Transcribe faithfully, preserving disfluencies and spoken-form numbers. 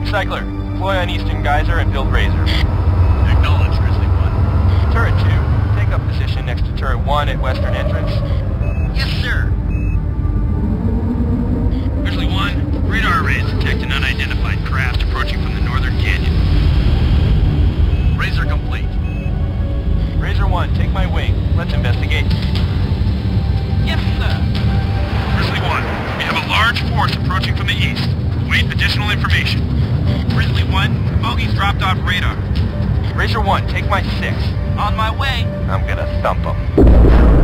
Cycler, deploy on Eastern Geyser and build Razor. Acknowledge, Grizzly one. Turret two, take up position next to Turret one at Western entrance. Yes, sir. Grizzly one, radar arrays detect an unidentified craft approaching from the northern canyon. Razor complete. Razor one, take my wing. Let's investigate. Yes, sir. Grizzly one, we have a large force approaching from the east. Await additional information. Grizzly one, bogeys dropped off radar. Razor one, take my six. On my way. I'm gonna thump them.